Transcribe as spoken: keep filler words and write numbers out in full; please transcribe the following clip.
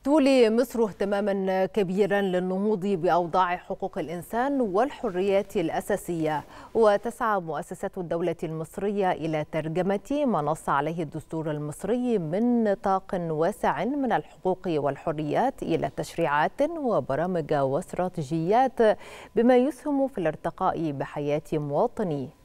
تولي مصر اهتماما كبيرا للنهوض بأوضاع حقوق الإنسان والحريات الأساسية، وتسعى مؤسسات الدولة المصرية إلى ترجمة ما نص عليه الدستور المصري من نطاق واسع من الحقوق والحريات إلى تشريعات وبرامج واستراتيجيات، بما يسهم في الارتقاء بحياة مواطنيه.